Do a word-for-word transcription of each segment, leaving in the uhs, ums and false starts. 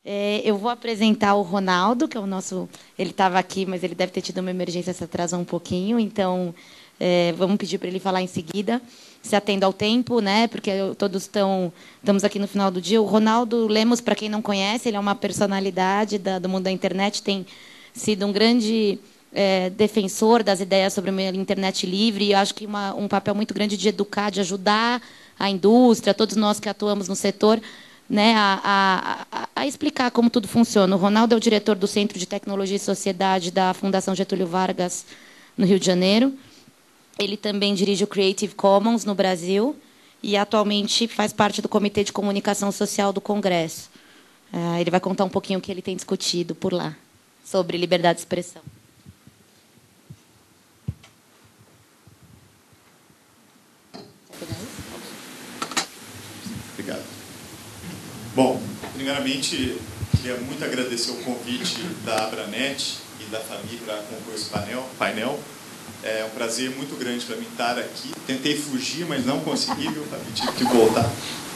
É, eu vou apresentar o Ronaldo, que é o nosso... Ele estava aqui, mas ele deve ter tido uma emergência, se atrasou um pouquinho. Então, é, vamos pedir para ele falar em seguida. Se atenda ao tempo, né? Porque todos estão... Estamos aqui no final do dia. O Ronaldo Lemos, para quem não conhece, ele é uma personalidade da, do mundo da internet, tem sido um grande... É, defensor das ideias sobre uma internet livre, e acho que uma, um papel muito grande de educar, de ajudar a indústria, todos nós que atuamos no setor, né, a, a, a explicar como tudo funciona. O Ronaldo é o diretor do Centro de Tecnologia e Sociedade da Fundação Getúlio Vargas, no Rio de Janeiro. Ele também dirige o Creative Commons no Brasil e, atualmente, faz parte do Comitê de Comunicação Social do Congresso. É, ele vai contar um pouquinho o que ele tem discutido por lá, sobre liberdade de expressão. Obrigado. Bom, primeiramente, queria muito agradecer o convite da Abranet e da Fabi para compor esse painel. painel. É um prazer muito grande para mim estar aqui. Tentei fugir, mas não consegui, viu, Fabi? Tive que voltar.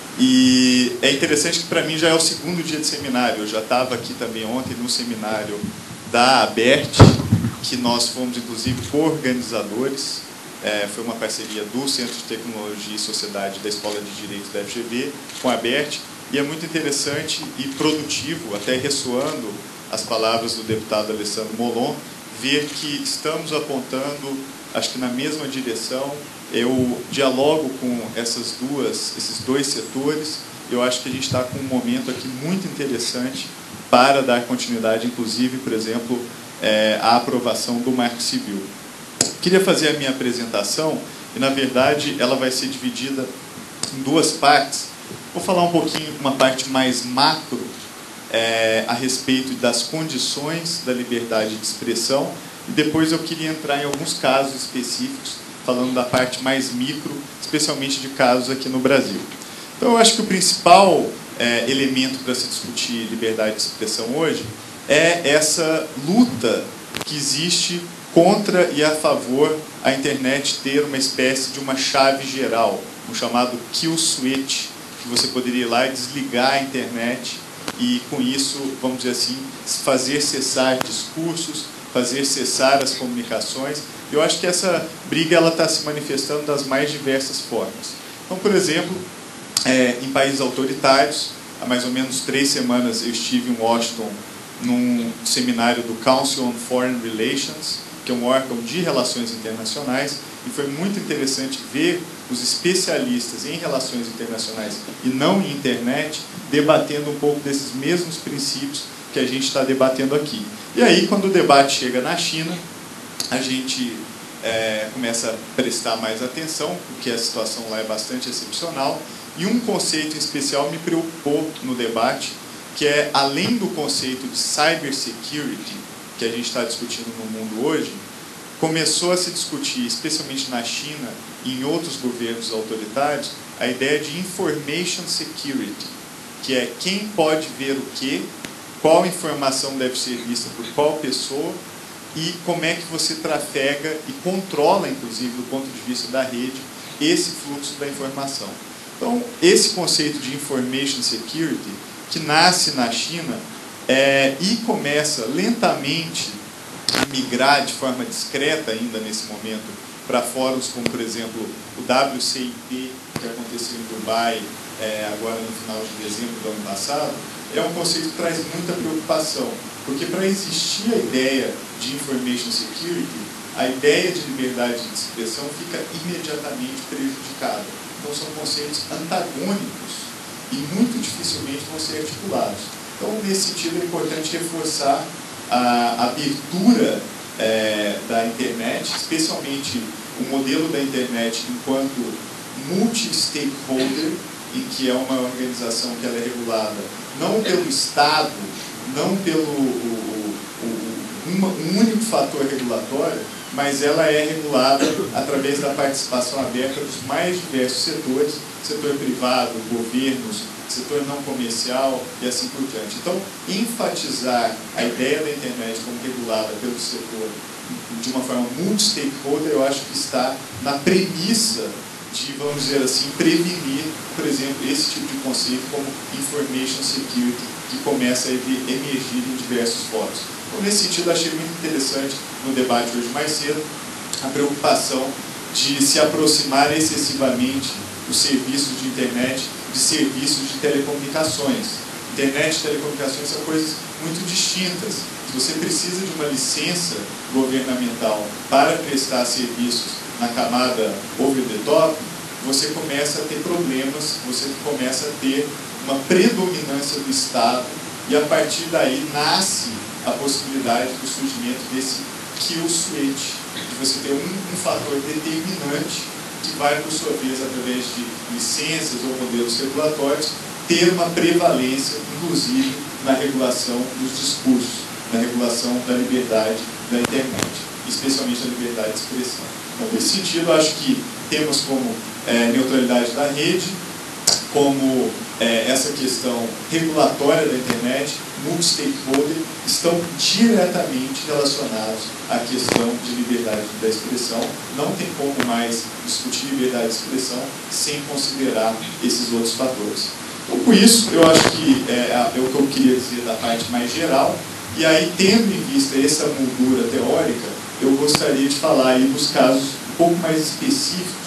E é interessante que para mim já é o segundo dia de seminário. Eu já estava aqui também ontem no seminário da ABERT, que nós fomos, inclusive, co-organizadores. É, foi uma parceria do Centro de Tecnologia e Sociedade da Escola de Direito da F G V com a ABERT, e é muito interessante e produtivo, até ressoando as palavras do deputado Alessandro Molon, ver que estamos apontando, acho que na mesma direção. Eu dialogo com essas duas, esses dois setores. Eu acho que a gente está com um momento aqui muito interessante para dar continuidade, inclusive, por exemplo, é, à aprovação do Marco Civil. Queria fazer a minha apresentação e, na verdade, ela vai ser dividida em duas partes. Vou falar um pouquinho, uma parte mais macro, é, a respeito das condições da liberdade de expressão, e depois eu queria entrar em alguns casos específicos, falando da parte mais micro, especialmente de casos aqui no Brasil. Então, eu acho que o principal é, elemento para se discutir liberdade de expressão hoje é essa luta que existe contra e a favor a internet ter uma espécie de uma chave geral, um chamado kill switch, que você poderia ir lá e desligar a internet e, com isso, vamos dizer assim, fazer cessar discursos, fazer cessar as comunicações. Eu acho que essa briga ela está se manifestando das mais diversas formas. Então, por exemplo, é, em países autoritários, há mais ou menos três semanas eu estive em Washington num seminário do Council on Foreign Relations, que é um órgão de relações internacionais, e foi muito interessante ver os especialistas em relações internacionais e não em internet debatendo um pouco desses mesmos princípios que a gente está debatendo aqui. E aí, quando o debate chega na China, a gente é, começa a prestar mais atenção, porque a situação lá é bastante excepcional, e um conceito em especial me preocupou no debate, que é, além do conceito de cybersecurity, que a gente está discutindo no mundo hoje, começou a se discutir, especialmente na China e em outros governos autoritários, a ideia de information security, que é quem pode ver o quê, qual informação deve ser vista por qual pessoa e como é que você trafega e controla, inclusive, do ponto de vista da rede, esse fluxo da informação. Então, esse conceito de information security, que nasce na China, É, e começa lentamente a migrar de forma discreta ainda nesse momento para fóruns como, por exemplo, o W C I P, que aconteceu em Dubai é, agora no final de dezembro do ano passado, é um conceito que traz muita preocupação, porque para existir a ideia de information security, a ideia de liberdade de expressão fica imediatamente prejudicada. Então são conceitos antagônicos e muito dificilmente vão ser articulados. Então, nesse sentido, é importante reforçar a abertura é, da internet, especialmente o modelo da internet enquanto multi-stakeholder, em que é uma organização que ela é regulada não pelo Estado, não pelo o, o, uma, um único fator regulatório, mas ela é regulada através da participação aberta dos mais diversos setores, setor privado, governos, setor não comercial e assim por diante. Então, enfatizar a ideia da internet como regulada pelo setor de uma forma multi-stakeholder, eu acho que está na premissa de, vamos dizer assim, prevenir, por exemplo, esse tipo de conceito como information security que começa a emergir em diversos fóruns. Então, nesse sentido, achei muito interessante no debate hoje mais cedo a preocupação de se aproximar excessivamente os serviços de internet de serviços de telecomunicações. Internet e telecomunicações são coisas muito distintas. Se você precisa de uma licença governamental para prestar serviços na camada over the top, você começa a ter problemas, você começa a ter uma predominância do Estado e a partir daí nasce a possibilidade do surgimento desse kill switch, de você ter um, um fator determinante que vai, por sua vez, através de licenças ou modelos regulatórios, ter uma prevalência, inclusive, na regulação dos discursos, na regulação da liberdade da internet, especialmente da liberdade de expressão. Então, nesse sentido, acho que temas como é, neutralidade da rede, como é, essa questão regulatória da internet, multi-stakeholder, estão diretamente relacionados à questão de liberdade da expressão. Não tem como mais discutir liberdade de expressão sem considerar esses outros fatores. Então, com isso, eu acho que é, é o que eu queria dizer da parte mais geral. E aí, tendo em vista essa moldura teórica, eu gostaria de falar aí dos casos um pouco mais específicos,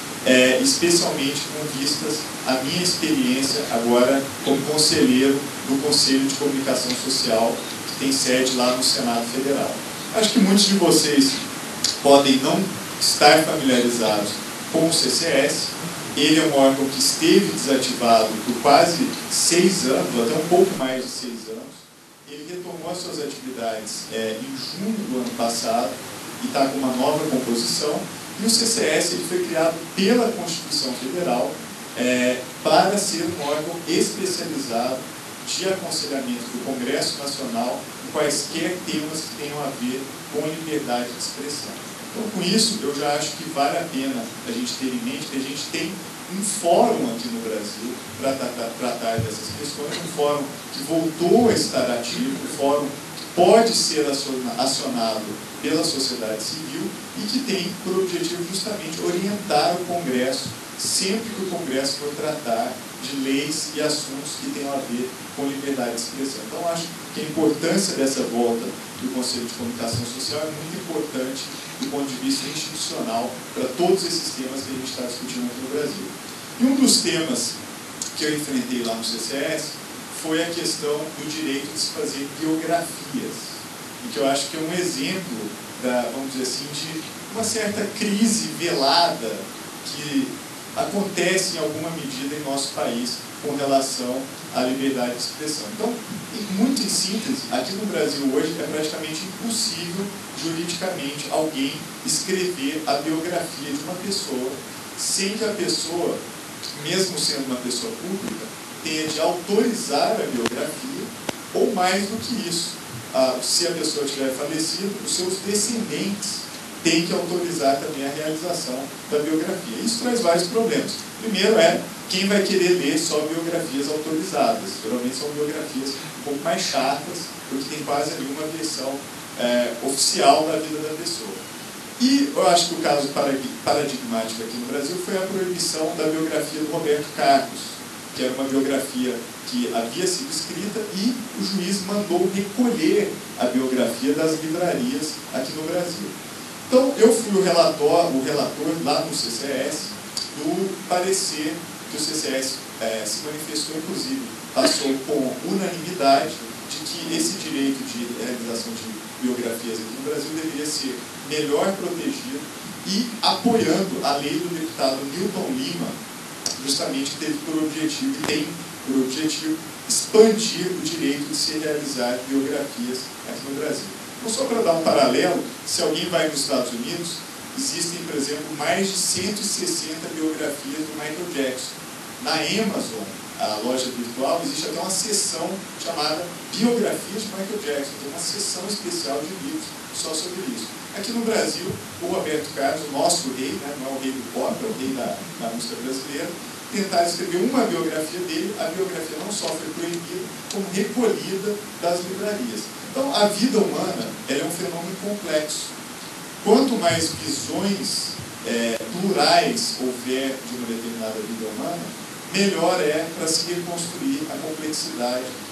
é, especialmente com vistas à minha experiência agora como conselheiro do Conselho de Comunicação Social, que tem sede lá no Senado Federal. Acho que muitos de vocês podem não estar familiarizados com o C C S. Ele é um órgão que esteve desativado por quase seis anos, até um pouco mais de seis anos. Ele retomou as suas atividades é, em junho do ano passado e está com uma nova composição. E o C C S ele foi criado pela Constituição Federal é, para ser um órgão especializado de aconselhamento do Congresso Nacional em quaisquer temas que tenham a ver com liberdade de expressão. Então, com isso, eu já acho que vale a pena a gente ter em mente que a gente tem um fórum aqui no Brasil para tratar, tratar dessas questões, um fórum que voltou a estar ativo, um fórum que pode ser acionado pela sociedade civil e que tem por objetivo justamente orientar o Congresso sempre que o Congresso for tratar de leis e assuntos que tenham a ver com liberdade de expressão. Então, acho que a importância dessa volta do Conselho de Comunicação Social é muito importante do ponto de vista institucional para todos esses temas que a gente está discutindo aqui no Brasil. E um dos temas que eu enfrentei lá no C C S foi a questão do direito de se fazer biografias, e que eu acho que é um exemplo da, vamos dizer assim, de uma certa crise velada que acontece em alguma medida em nosso país com relação à liberdade de expressão. Então, muito em síntese, aqui no Brasil hoje é praticamente impossível, juridicamente, alguém escrever a biografia de uma pessoa sem que a pessoa, mesmo sendo uma pessoa pública, tenha de autorizar a biografia, ou mais do que isso, a, se a pessoa tiver falecido, os seus descendentes tem que autorizar também a realização da biografia. Isso traz vários problemas. Primeiro é quem vai querer ler só biografias autorizadas. Geralmente são biografias um pouco mais chatas, porque tem quase ali uma versão é, oficial da vida da pessoa. E eu acho que o caso paradigmático aqui no Brasil foi a proibição da biografia do Roberto Carlos, que era uma biografia que havia sido escrita e o juiz mandou recolher a biografia das livrarias aqui no Brasil. Então, eu fui o relator, o relator lá no C C S do parecer que o C C S é, se manifestou, inclusive, passou com unanimidade de que esse direito de realização de biografias aqui no Brasil deveria ser melhor protegido e apoiando a lei do deputado Newton Lima, justamente que teve por objetivo, e tem por objetivo, expandir o direito de se realizar biografias aqui no Brasil. Então, só para dar um paralelo, se alguém vai nos Estados Unidos, existem, por exemplo, mais de cento e sessenta biografias do Michael Jackson. Na Amazon, a loja virtual, existe até uma seção chamada Biografias de Michael Jackson, tem uma seção especial de livros só sobre isso. Aqui no Brasil, o Roberto Carlos, o nosso rei, né, não é o rei do pop, é o rei da, da música brasileira, tentaram escrever uma biografia dele, a biografia não só foi proibida, como recolhida das livrarias. Então, a vida humana ela é um fenômeno complexo. Quanto mais visões é, plurais houver de uma determinada vida humana, melhor é para se reconstruir a complexidade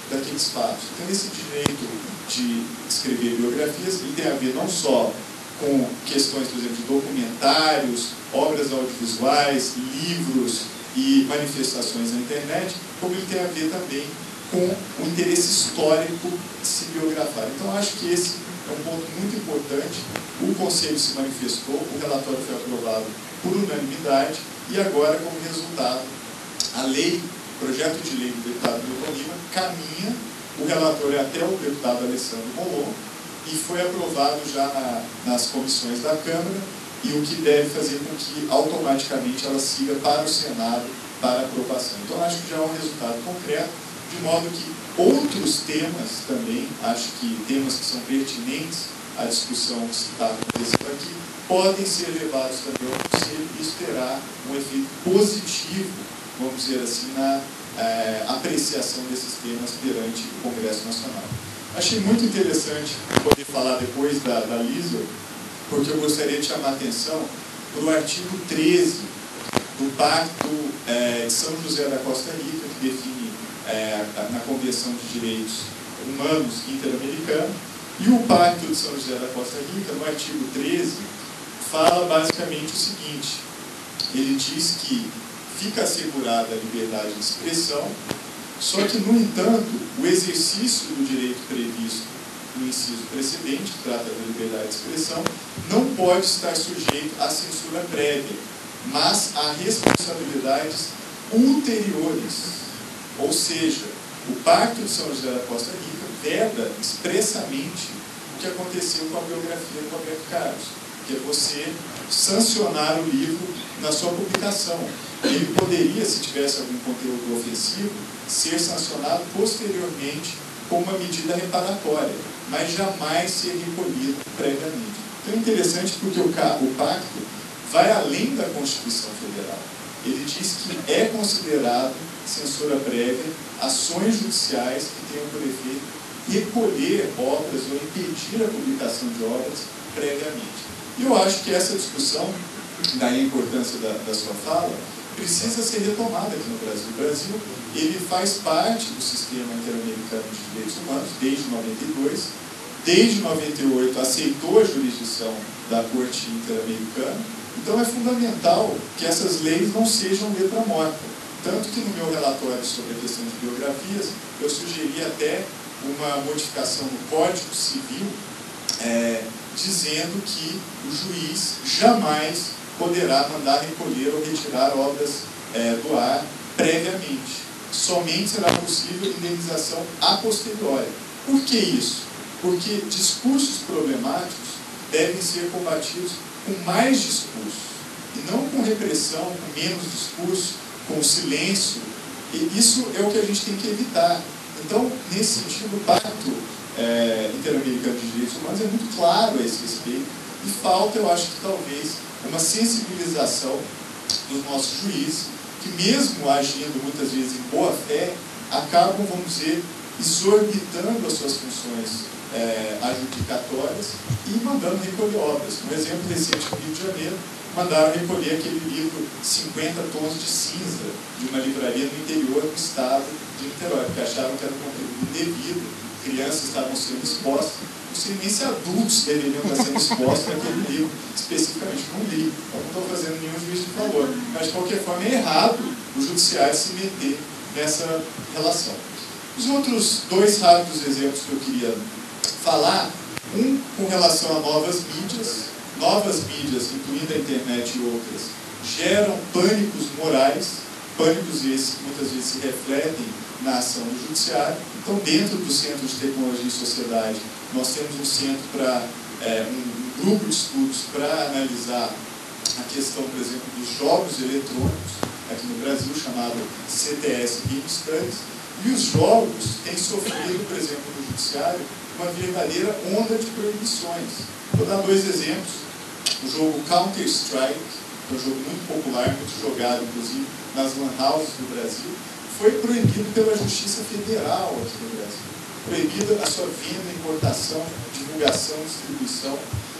daqueles fatos. Então, esse direito de escrever biografias, ele tem a ver não só com questões, por exemplo, de documentários, obras audiovisuais, livros e manifestações na internet, como ele tem a ver também com o interesse histórico de se biografar. Então, acho que esse é um ponto muito importante. O Conselho se manifestou, o relatório foi aprovado por unanimidade e agora, como resultado, a lei, o projeto de lei do deputado Milton Lima caminha, o relatório é até o deputado Alessandro Molon, e foi aprovado já na, nas comissões da Câmara, e o que deve fazer com que automaticamente ela siga para o Senado para aprovação. Então, acho que já é um resultado concreto, de modo que outros temas também, acho que temas que são pertinentes à discussão que está acontecendo aqui, podem ser levados também ao Conselho, e isso terá um efeito positivo, vamos dizer assim, na é, apreciação desses temas perante o Congresso Nacional. Achei muito interessante poder falar depois da, da Lísia, porque eu gostaria de chamar a atenção para o artigo treze do Pacto é, de São José da Costa Rica, que define é, na Convenção de Direitos Humanos Interamericana, e o Pacto de São José da Costa Rica, no artigo treze, fala basicamente o seguinte: ele diz que fica assegurada a liberdade de expressão, só que, no entanto, o exercício do direito previsto no inciso precedente, que trata da liberdade de expressão, não pode estar sujeito à censura prévia, mas a responsabilidades ulteriores. Ou seja, o Pacto de São José da Costa Rica veda expressamente o que aconteceu com a biografia do Roberto Carlos, que é você sancionar o livro na sua publicação. Ele poderia, se tivesse algum conteúdo ofensivo, ser sancionado posteriormente com uma medida reparatória, mas jamais ser recolhido previamente. Então é interessante porque o, o pacto vai além da Constituição Federal. Ele diz que é considerado censura prévia ações judiciais que tenham por efeito recolher obras ou impedir a publicação de obras previamente. E eu acho que essa discussão, daí a importância da, da sua fala, precisa ser retomada aqui no Brasil. O Brasil, ele faz parte do sistema interamericano de direitos humanos desde noventa e dois. Desde noventa e oito, aceitou a jurisdição da Corte Interamericana. Então, é fundamental que essas leis não sejam letra morta. Tanto que, no meu relatório sobre a questão de biografias, eu sugeri até uma modificação no Código Civil, é, dizendo que o juiz jamais poderá mandar recolher ou retirar obras é, do ar previamente. Somente será possível indenização a posteriori. Por que isso? Porque discursos problemáticos devem ser combatidos com mais discurso, e não com repressão, com menos discurso, com silêncio. E isso é o que a gente tem que evitar. Então, nesse sentido, o Pacto é, Interamericano de Direitos Humanos é muito claro a esse respeito, e falta, eu acho que talvez, uma sensibilização dos nossos juízes, que mesmo agindo muitas vezes em boa fé, acabam, vamos dizer, exorbitando as suas funções é, adjudicatórias e mandando recolher obras. Um exemplo recente no Rio de Janeiro, mandaram recolher aquele livro cinquenta Tons de Cinza, de uma livraria no interior do estado de Niterói, porque acharam que era um conteúdo indevido, crianças estavam sendo expostas. Não sei nem se adultos deveriam estar sendo expostos naquele livro, especificamente não li, então não estou fazendo nenhum juízo de valor. Mas, de qualquer forma, é errado o judiciário se meter nessa relação. Os outros dois rápidos exemplos que eu queria falar, um com relação a novas mídias. Novas mídias, incluindo a internet e outras, geram pânicos morais, pânicos esses que muitas vezes se refletem na ação do judiciário. Então, dentro do Centro de Tecnologia e Sociedade, nós temos um centro para, é, um, um grupo de estudos para analisar a questão, por exemplo, dos jogos eletrônicos, aqui no Brasil, chamado C T S Game Studies, e os jogos têm sofrido, por exemplo, no judiciário, uma verdadeira onda de proibições. Vou dar dois exemplos. O jogo Counter-Strike, que é um jogo muito popular, muito jogado, inclusive, nas lan houses do Brasil, foi proibido pela Justiça Federal aqui no Brasil. Proibida a sua venda, importação, divulgação, distribuição.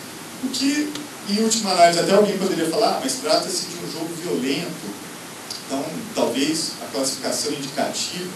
O que, em última análise, até alguém poderia falar, ah, mas trata-se de um jogo violento, então talvez a classificação indicativa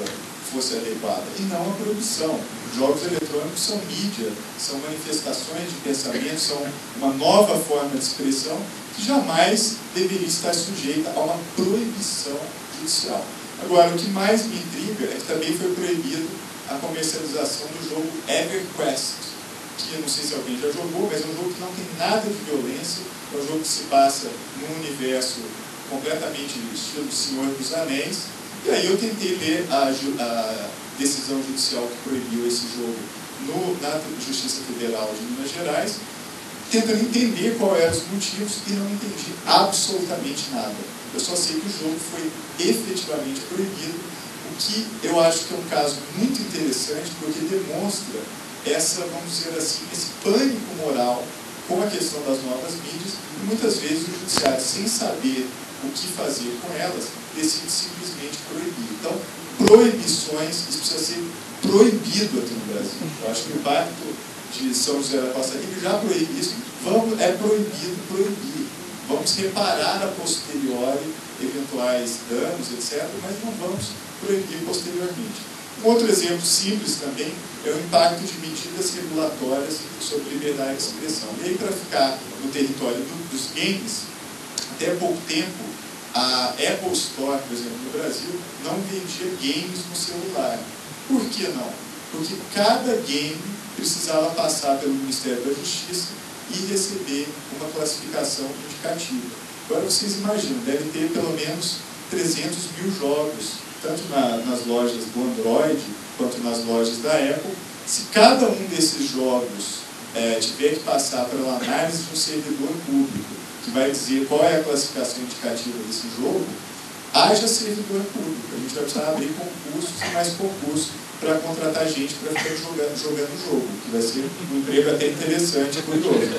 fosse adequada, e não a proibição. Jogos eletrônicos são mídia, são manifestações de pensamento, são uma nova forma de expressão que jamais deveria estar sujeita a uma proibição judicial. Agora, o que mais me intriga é que também foi proibido a comercialização do jogo EverQuest, que eu não sei se alguém já jogou, mas é um jogo que não tem nada de violência, é um jogo que se passa num universo completamente estilo Senhor dos Anéis. E aí eu tentei ler a, a decisão judicial que proibiu esse jogo no, na Justiça Federal de Minas Gerais, tentando entender quais eram os motivos, e não entendi absolutamente nada. Eu só sei que o jogo foi efetivamente proibido, o que eu acho que é um caso muito interessante, porque demonstra essa, vamos dizer assim, esse pânico moral com a questão das novas mídias, e muitas vezes o judiciário, sem saber o que fazer com elas, decide simplesmente proibir. Então, proibições, isso precisa ser proibido aqui no Brasil. Eu acho que o Pacto de São José da Costa Rica já proíbe isso. Vamos, é proibido proibir. Vamos reparar a posteriori eventuais danos, etcétera, mas não vamos proibir posteriormente. Um outro exemplo simples também é o impacto de medidas regulatórias sobre liberdade de expressão. E aí, para ficar no território do, dos games, até pouco tempo, a Apple Store, por exemplo, no Brasil, não vendia games no celular. Por que não? Porque cada game precisava passar pelo Ministério da Justiça e receber uma classificação indicativa. Agora vocês imaginam, deve ter pelo menos trezentos mil jogos, tanto na, nas lojas do Android quanto nas lojas da Apple. Se cada um desses jogos é, tiver que passar pela análise de um servidor público, que vai dizer qual é a classificação indicativa desse jogo, haja servidor público. A gente vai precisar abrir concursos e mais concursos para contratar gente para ficar jogando, jogando o jogo, que vai ser um emprego até interessante e curioso.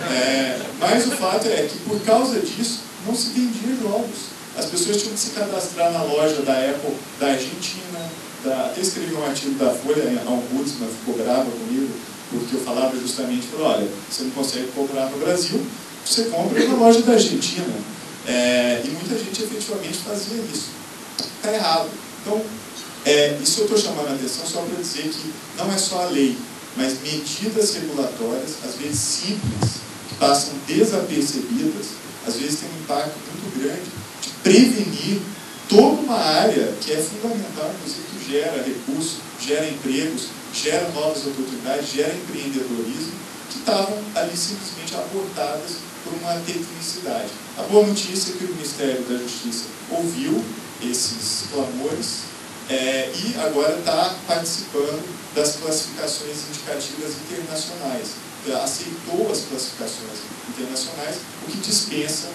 É, mas o fato é que, por causa disso, não se vendia jogos. As pessoas tinham que se cadastrar na loja da Apple da Argentina, da, até escrevi um artigo da Folha, a Ombudsman ficou brava comigo, porque eu falava justamente, olha, você não consegue comprar no Brasil, você compra na loja da Argentina. É, e muita gente efetivamente fazia isso. Está errado. Então, é, isso eu estou chamando a atenção só para dizer que não é só a lei, mas medidas regulatórias, às vezes simples, que passam desapercebidas, às vezes tem um impacto muito grande de prevenir toda uma área que é fundamental, inclusive que gera recursos, gera empregos, gera novas oportunidades, gera empreendedorismo, que estavam ali simplesmente abortadas por uma tecnicidade. A boa notícia é que o Ministério da Justiça ouviu esses clamores é, e agora está participando das classificações indicativas internacionais. Aceitou as classificações internacionais, o que dispensa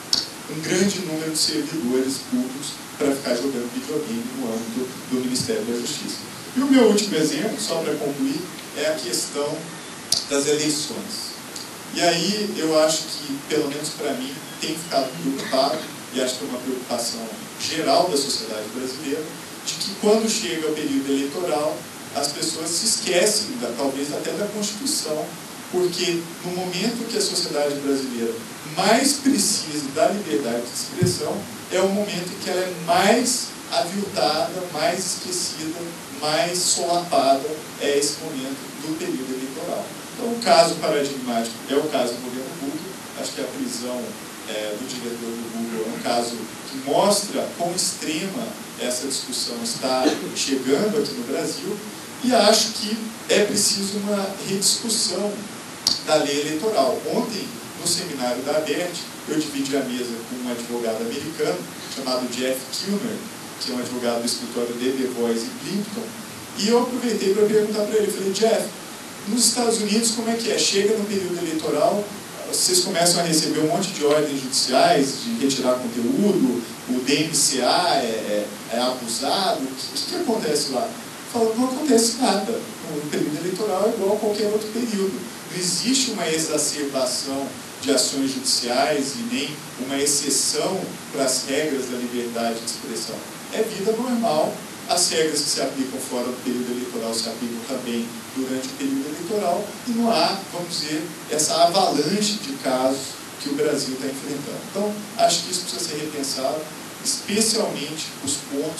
um grande número de servidores públicos para ficar jogando videogame no âmbito do Ministério da Justiça. E o meu último exemplo, só para concluir, é a questão das eleições. E aí eu acho que, pelo menos para mim, tem ficado preocupado, e acho que é uma preocupação geral da sociedade brasileira, de que quando chega o período eleitoral, as pessoas se esquecem, da, talvez até da Constituição, porque no momento que a sociedade brasileira mais precisa da liberdade de expressão, é o momento em que ela é mais aviltada, mais esquecida, mais solapada, é esse momento do período eleitoral. Então, o caso paradigmático é o caso do governo Google. Acho que a prisão é, do diretor do Google é um caso que mostra quão extrema essa discussão está chegando aqui no Brasil, e acho que é preciso uma rediscussão da lei eleitoral. Ontem, no seminário da ABERT, eu dividi a mesa com um advogado americano chamado Jeff Kilmer, que é um advogado do escritório de The Voice em Clinton, e eu aproveitei para perguntar para ele, falei, Jeff, nos Estados Unidos como é que é? Chega no período eleitoral, vocês começam a receber um monte de ordens judiciais de retirar conteúdo, o D M C A é, é, é abusado, o que, que acontece lá? Fala, não acontece nada. O período eleitoral é igual a qualquer outro período. Não existe uma exacerbação de ações judiciais e nem uma exceção para as regras da liberdade de expressão. É vida normal. As regras que se aplicam fora do período eleitoral se aplicam também durante o período eleitoral, e não há, vamos dizer, essa avalanche de casos que o Brasil está enfrentando. Então, acho que isso precisa ser repensado, especialmente os pontos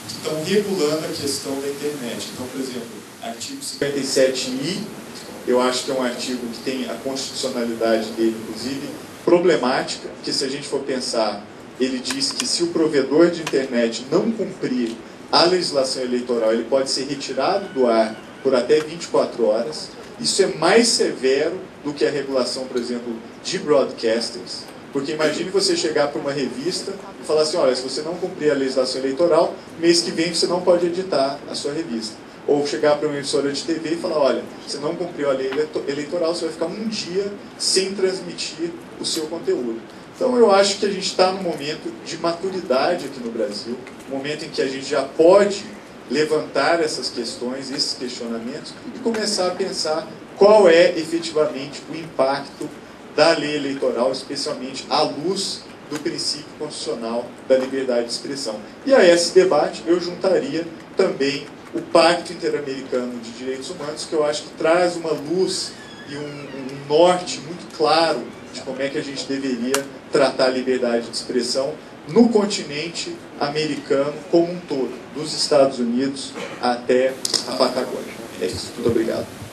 que estão regulando a questão da internet. Então, por exemplo, artigo cinquenta e sete I, eu acho que é um artigo que tem a constitucionalidade dele, inclusive, problemática, porque se a gente for pensar, ele diz que se o provedor de internet não cumprir a legislação eleitoral, ele pode ser retirado do ar por até vinte e quatro horas. Isso é mais severo do que a regulação, por exemplo, de broadcasters, porque imagine você chegar para uma revista e falar assim, olha, se você não cumprir a legislação eleitoral, mês que vem você não pode editar a sua revista. Ou chegar para uma emissora de T V e falar, olha, você não cumpriu a lei eleitoral, você vai ficar um dia sem transmitir o seu conteúdo. Então eu acho que a gente está num momento de maturidade aqui no Brasil, um momento em que a gente já pode levantar essas questões, esses questionamentos, e começar a pensar qual é efetivamente o impacto da lei eleitoral, especialmente à luz do princípio constitucional da liberdade de expressão. E a esse debate eu juntaria também o Pacto Interamericano de Direitos Humanos, que eu acho que traz uma luz e um, um norte muito claro de como é que a gente deveria tratar a liberdade de expressão no continente americano como um todo, dos Estados Unidos até a Patagônia. É isso. Muito obrigado.